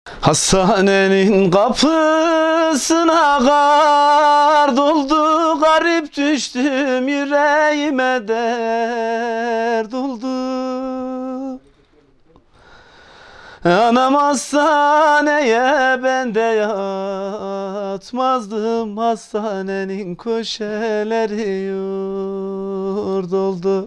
Hastanenin kapısına kar doldu, garip düştüm, yüreğime dert oldu. Anam hastaneye, ben de yatmazdım, hastanenin köşeleri yurt oldu.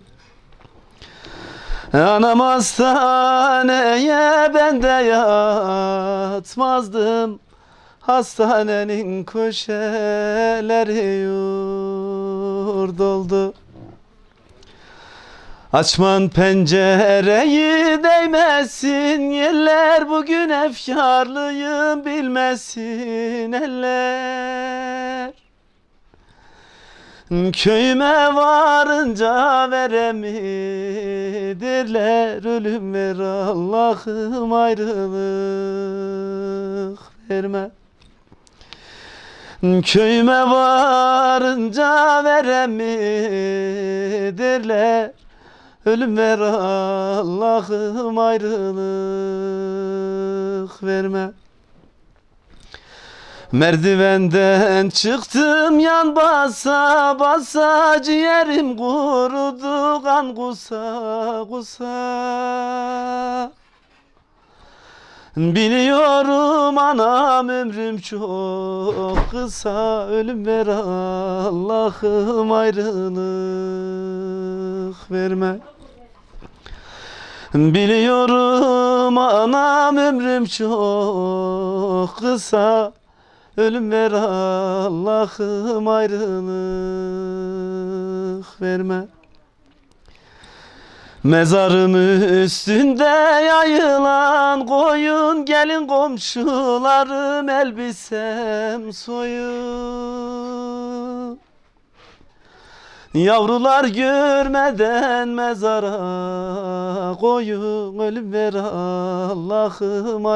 Anam hastaneye, ben de yatmazdım, hastanenin köşeleri yurt oldu. Açman pencereyi, değmesin yerler, bugün efkarlıyım bilmesin eller. Köyüme varınca veremidirler, ölüm ver Allah'ım, ayrılık verme. Köyüme varınca veremidirler, ölüm ver Allah'ım, ayrılık verme. Merdivenden çıktım yan basa basa, ciğerim kurudu, kan kusa kusa. Biliyorum anam, ömrüm çok kısa, ölüm ver Allah'ım, ayrılık verme. Biliyorum anam, ömrüm çok kısa, ölüm ver Allah'ım, ayrılık verme. Mezarım üstünde yayılan koyun, gelin komşularım, elbisem soyun. Yavrular görmeden mezara koyun, ölüm ver Allah'ım,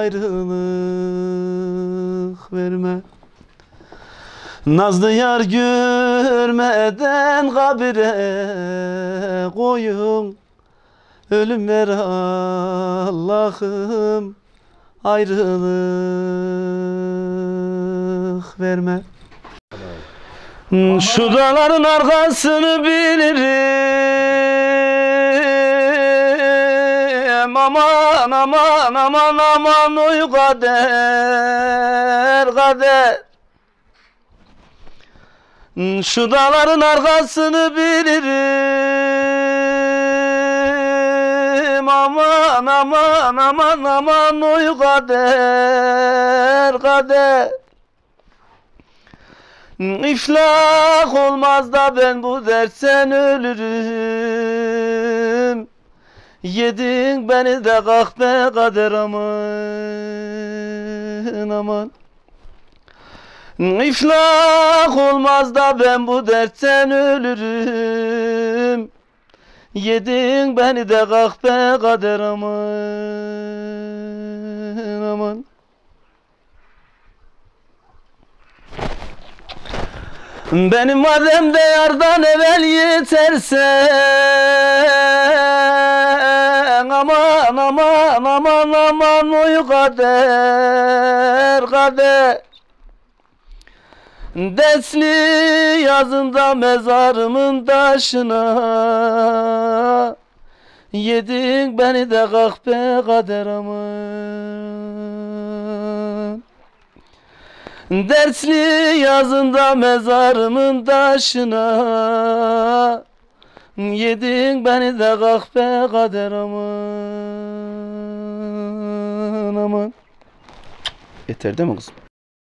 ayrılık verme. Nazlı yar görmeden kabire koyun, ölüm ver Allah'ım, ayrılık verme. Şu dağların arkasını bilirim, aman aman aman aman, oy kader kader. Şu dağların arkasını bilirim, aman aman aman aman, oy kader kader. İflah olmaz da ben bu dertten ölürüm. Yedin beni de kahpe kader, aman aman. İflah olmaz da ben bu dertten ölürüm. Yedin beni de kahpe kader, aman aman. Benim madem de yardan evvel yeterse, aman aman aman aman, oy kader kader. Desli yazında mezarımın taşına, yedin beni de kahpe kader, aman. Dersli yazında mezarımın taşına, yedin beni de kahpe kader, aman aman. Yeter değil mi kızım?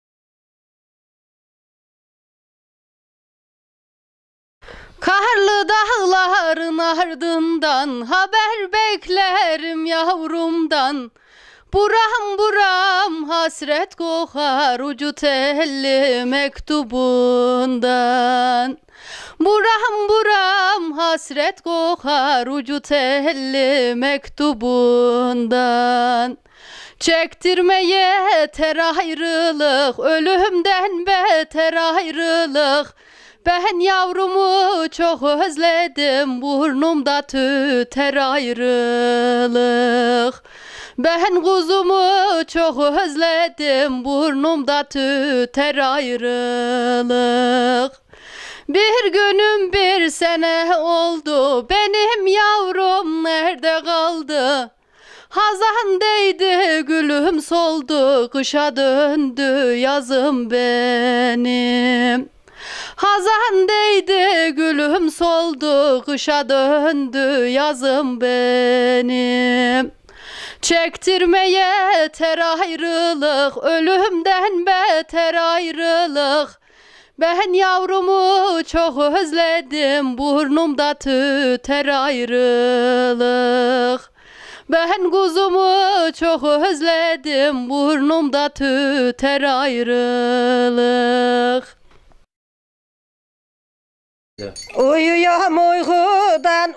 Karlı dağların ardından haber beklerim yavrumdan. Buram buram hasret kokar ucu telli mektubundan. Buram buram hasret kokar ucu telli mektubundan. Çektirme yeter ayrılık, ölümden beter ayrılık. Ben yavrumu çok özledim, burnumda tüter ayrılık. Ben kuzumu çok özledim, burnumda tüter ayrılık. Bir günüm bir sene oldu, benim yavrum nerede kaldı? Hazan değdi, gülüm soldu, kışa döndü yazım benim. Hazan değdi, gülüm soldu, kışa döndü yazım benim. Çektirmeye yeter ayrılık, ölümden beter ayrılık. Ben yavrumu çok özledim, burnumda tüter ayrılık. Ben kuzumu çok özledim, burnumda tüter ayrılık. Uyuyorum uykudan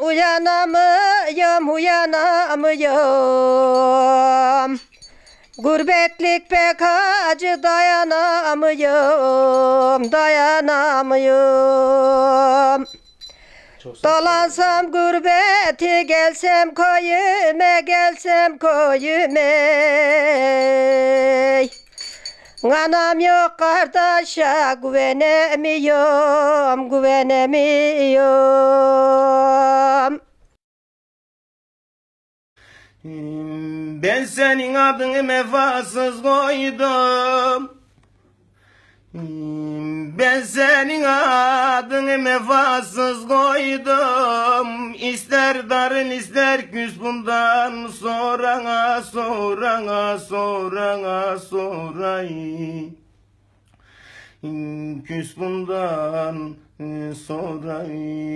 uyanamıyorum. Gurbetlik pek acı dayanamıyorum. Dolansam gurbeti gelsem köyüme. Anam yok kardeşe güvenemiyorum. Ben senin adını vefasız koydum. Ben senin adını vefasız koydum. İster darın ister küs bundan sorana. Küs bundan sonra.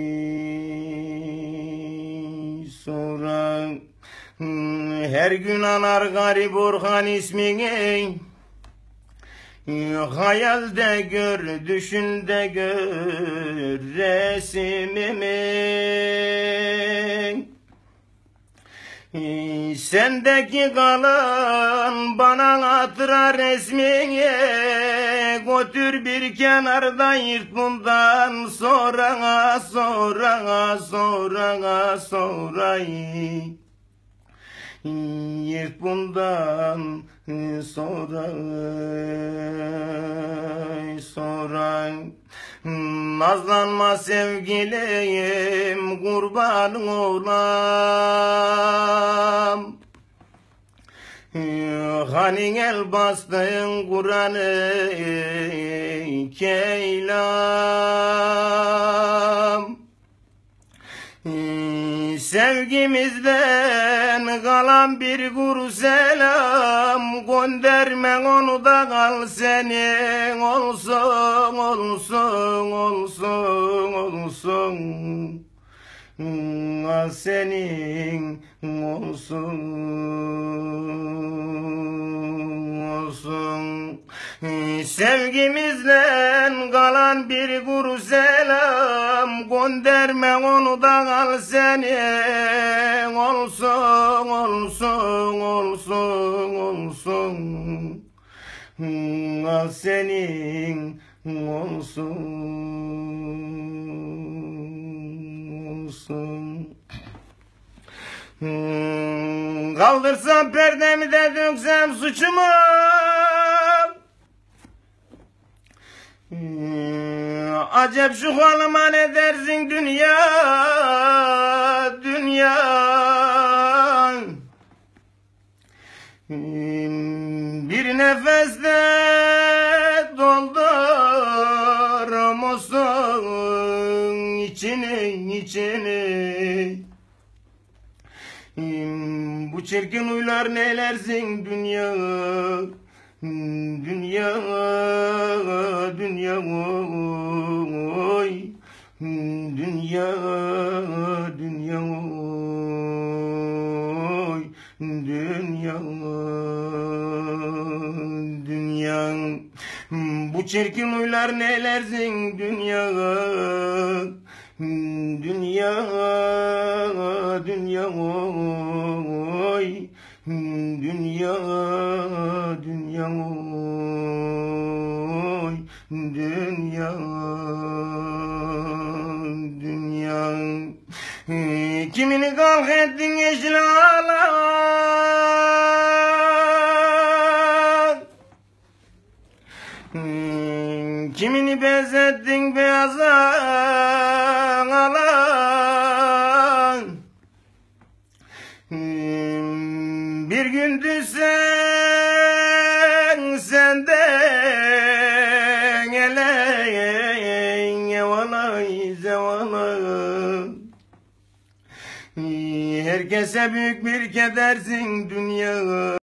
Her gün anar garip Orhan ismini. Hayalde gör, düşünde gör resmimi. Sendeki kalan bana hatıra resmini. Götür bir kenarda yırt bundan sonra. Yırt bundan sonra. Nazlanma sevgilim, kurbanın olam. Hani el bastın Kur'an'ı keylam. Sevgimizden kalan bir kuru selam, göndermen onu da kal senin olsun. Al senin olsun. Sevgimizden kalan bir kuru selam, gönderme onu da kal senin olsun. Al senin olsun. Kaldırsam perdemi de döksem suçumu. Acep şu halıma ne dersin dünya. Bir nefeste doldurmuşsun içini. Bu çirkin uylar neylersin dünya. Dünya oy. Dünya oy. Dünya. Bu çirkin uylar neylersin dünya. Dünya oy. Dünya oy. Dünya. Kimini kalk ettin yeşil ağlar. Kimini benzettin beyaza alan, bir gün düşsen senden ele valay zevalay. Herkese büyük bir kedersin dünya.